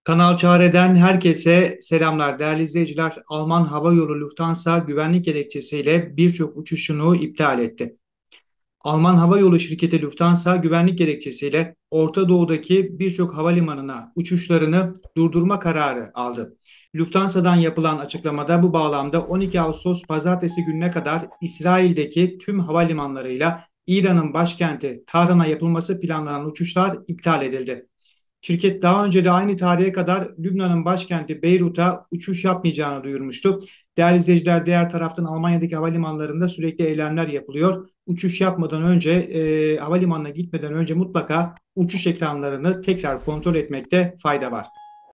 Kanal Çare'den herkese selamlar. Değerli izleyiciler, Alman Hava Yolu Lufthansa güvenlik gerekçesiyle birçok uçuşunu iptal etti. Alman Hava Yolu şirketi Lufthansa güvenlik gerekçesiyle Orta Doğu'daki birçok havalimanına uçuşlarını durdurma kararı aldı. Lufthansa'dan yapılan açıklamada bu bağlamda 12 Ağustos Pazartesi gününe kadar İsrail'deki tüm havalimanlarıyla İran'ın başkenti Tahran'a yapılması planlanan uçuşlar iptal edildi. Şirket daha önce de aynı tarihe kadar Lübnan'ın başkenti Beyrut'a uçuş yapmayacağını duyurmuştu. Değerli izleyiciler, diğer taraftan Almanya'daki havalimanlarında sürekli eylemler yapılıyor. Uçuş yapmadan önce, havalimanına gitmeden önce mutlaka uçuş ekranlarını tekrar kontrol etmekte fayda var.